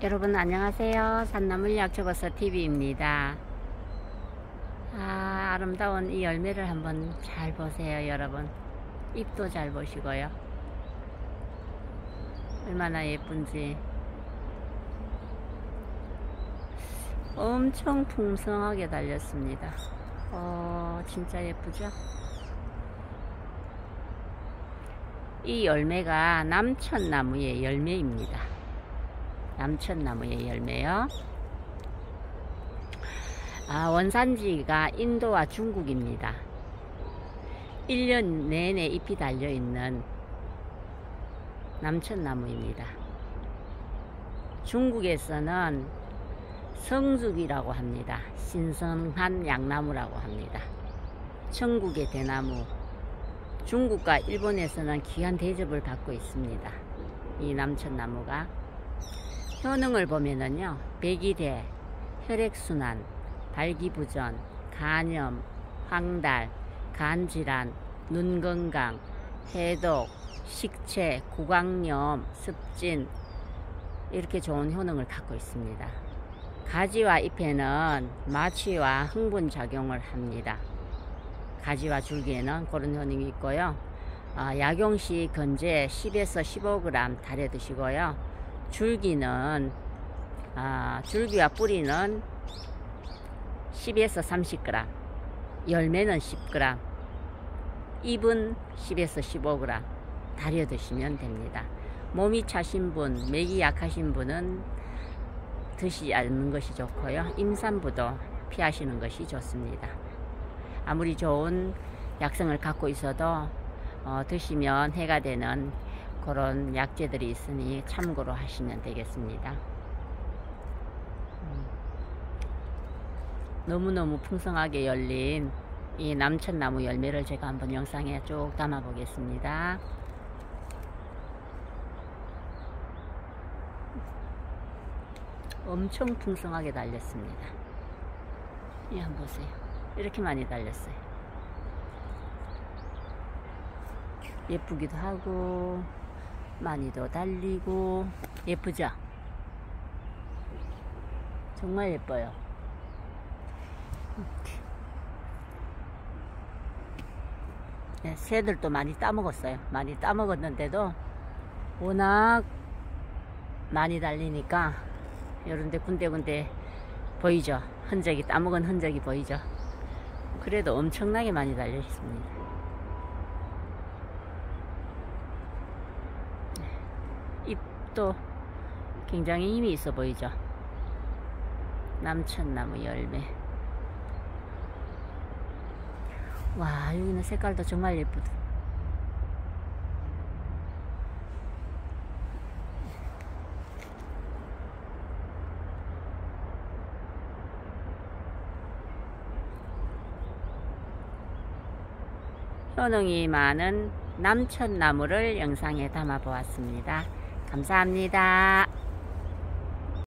여러분 안녕하세요. 산나물 약초버섯 TV입니다. 아름다운 이 열매를 한번 잘 보세요. 여러분 잎도 잘 보시고요. 얼마나 예쁜지. 엄청 풍성하게 달렸습니다. 진짜 예쁘죠? 이 열매가 남천나무의 열매입니다. 남천나무의 열매요. 원산지가 인도와 중국입니다. 1년 내내 잎이 달려있는 남천나무입니다. 중국에서는 성죽이라고 합니다. 신성한 양나무라고 합니다. 천국의 대나무. 중국과 일본에서는 귀한 대접을 받고 있습니다. 이 남천나무가 효능을 보면은요, 백일해, 혈액순환, 발기부전, 간염, 황달, 간질환, 눈건강, 해독, 식체, 구강염, 습진, 이렇게 좋은 효능을 갖고 있습니다. 가지와 잎에는 마취와 흥분작용을 합니다. 가지와 줄기에는 그런 효능이 있고요. 약용시 건제 10에서 15g 달여 드시고요. 줄기는 줄기와 뿌리는 10에서 30g, 열매는 10g, 잎은 10에서 15g 달여 드시면 됩니다. 몸이 차신 분, 맥이 약하신 분은 드시지 않는 것이 좋고요. 임산부도 피하시는 것이 좋습니다. 아무리 좋은 약성을 갖고 있어도 드시면 해가 되는 그런 약재들이 있으니 참고로 하시면 되겠습니다. 너무너무 풍성하게 열린 이 남천나무 열매를 제가 한번 영상에 쭉 담아 보겠습니다. 엄청 풍성하게 달렸습니다. 이 한번 보세요. 이렇게 많이 달렸어요. 예쁘기도 하고 많이도 달리고 예쁘죠? 정말 예뻐요. 네, 새들도 많이 따먹었어요. 많이 따먹었는데도 워낙 많이 달리니까 이런데 군데군데 보이죠? 흔적이, 따먹은 흔적이 보이죠? 그래도 엄청나게 많이 달려 있습니다. 잎도 굉장히 힘이 있어 보이죠? 남천나무 열매. 와, 여기는 색깔도 정말 예쁘다. 효능이 많은 남천나무를 영상에 담아 보았습니다. 감사합니다.